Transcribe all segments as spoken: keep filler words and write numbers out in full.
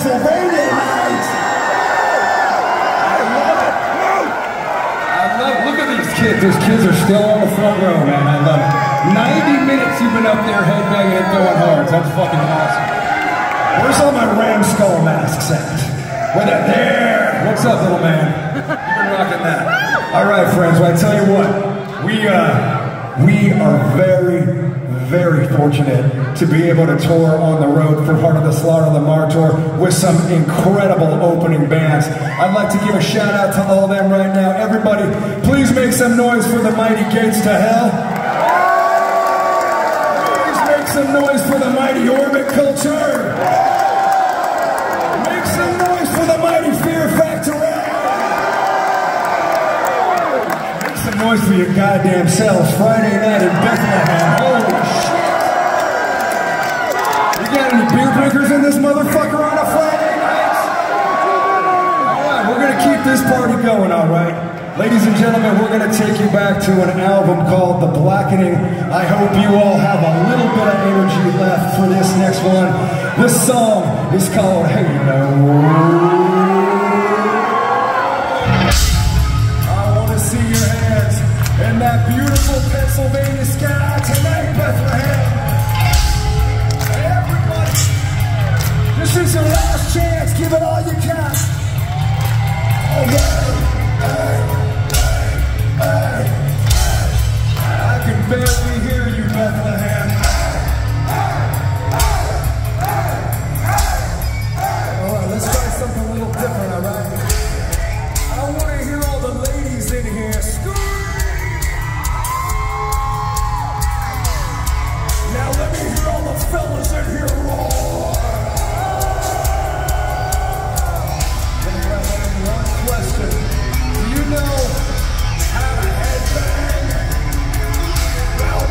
Pennsylvania tonight. I love it. I love it. Look at these kids. Those kids are still on the front row, man. I love it. ninety minutes you've been up there headbanging and throwing hearts. That's fucking awesome. Where's all my ram skull masks at? Where that? There. What's up, little man? You've been rocking that. All right, friends. Well, I tell you what, we uh, we are very, very fortunate to be able to tour on the road for Heart of the Slaughter Lamar tour with some incredible opening bands. I'd like to give a shout out to all of them right now. Everybody, please make some noise for the mighty Gates to Hell. Please make some noise for the mighty Orbit Culture. Make some noise for the mighty Fear Factory. Make some noise for your goddamn selves. Friday night in Bethlehem. Holy shit. You got any beer drinkers in this motherfucker on a Friday night? Alright, we're gonna keep this party going, alright? Ladies and gentlemen, we're gonna take you back to an album called The Blackening. I hope you all have a little bit of energy left for this next one. This song is called Halo. I wanna see your hands in that beautiful Pennsylvania sky tonight, Bethlehem. This is your last chance, give it all you got. Okay. Hey, hey, hey, hey. I can barely hear you, Bethlehem. Alright, let's try something a little different, alright? I want to hear all the ladies in here scream. Now let me hear all the fellas in here roar. Question. Do you know how to headbang? Well,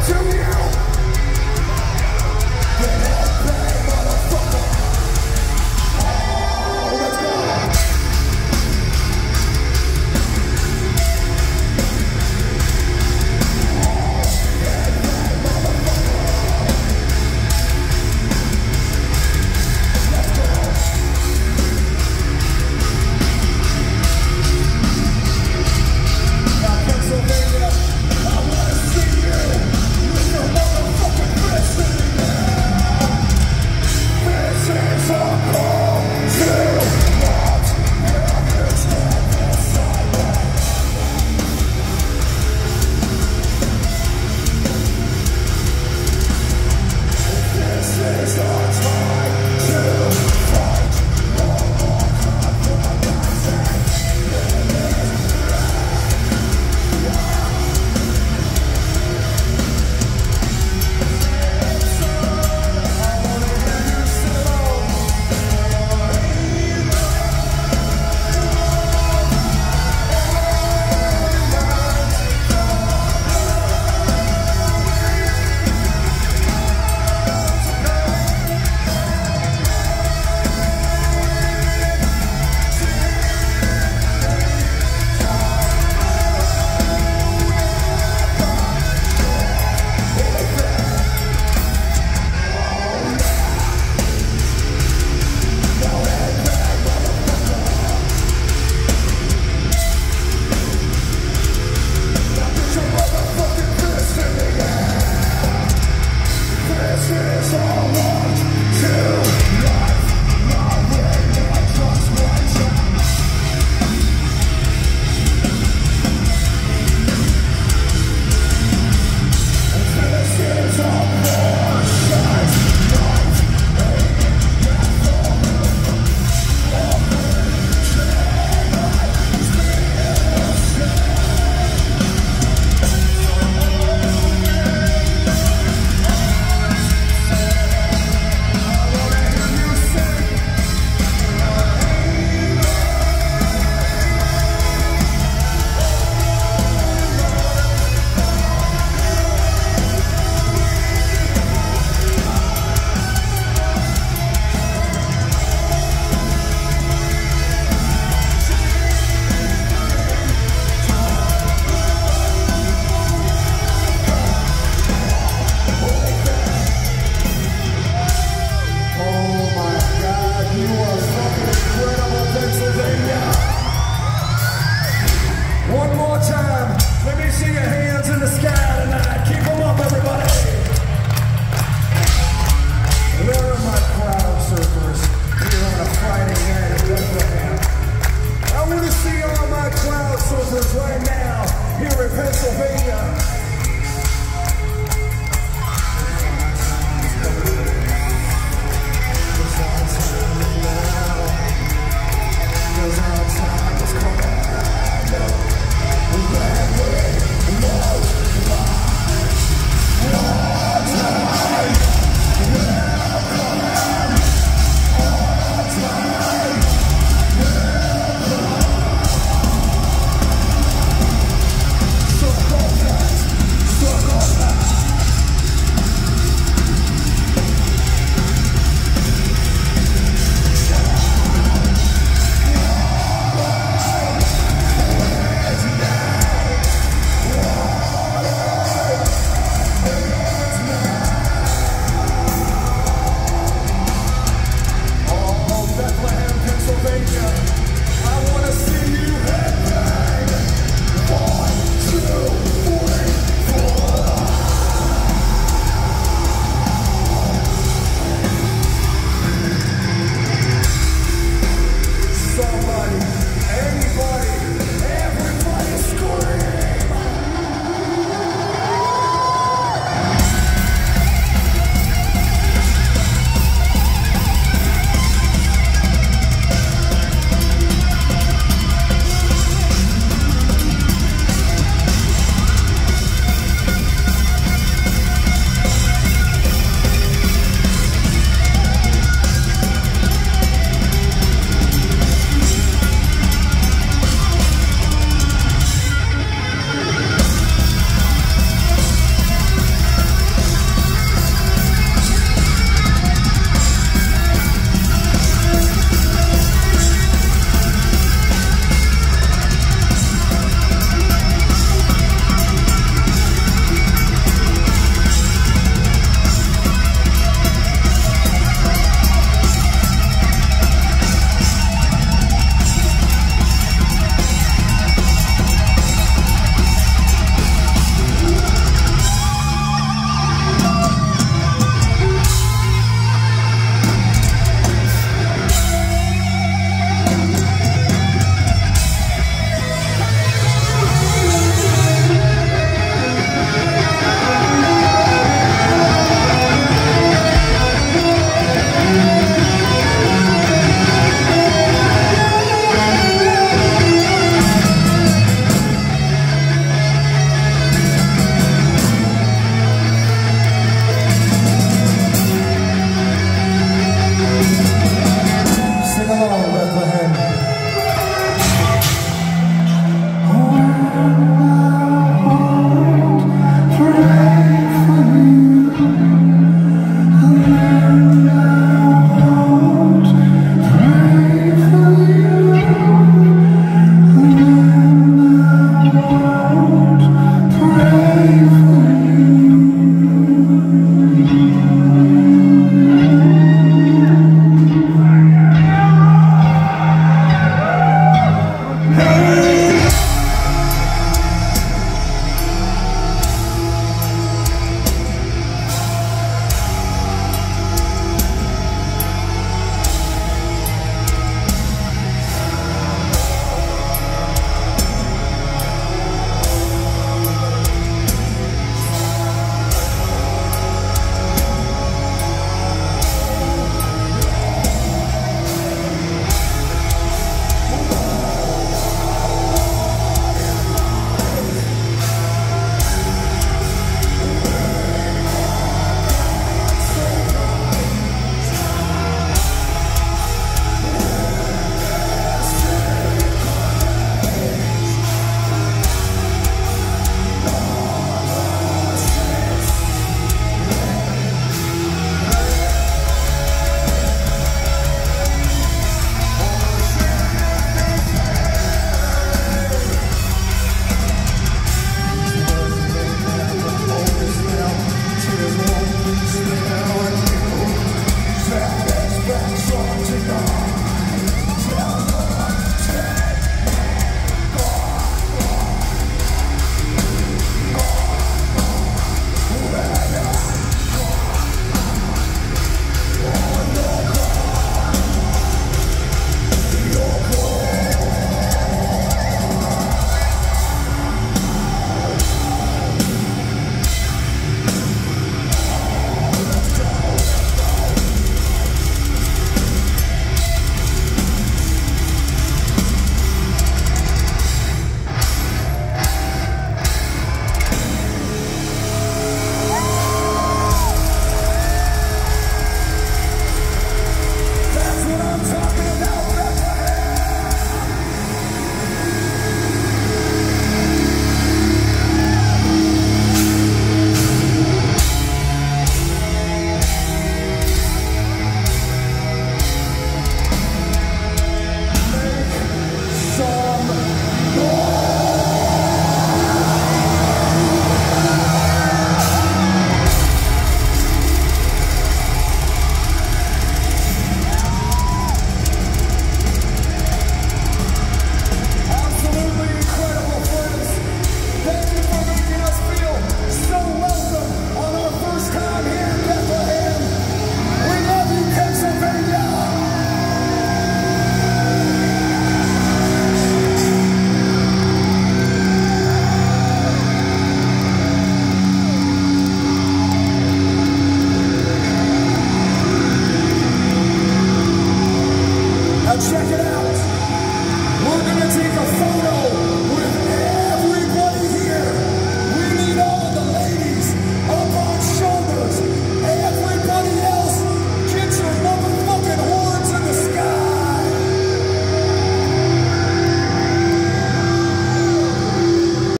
Check it out.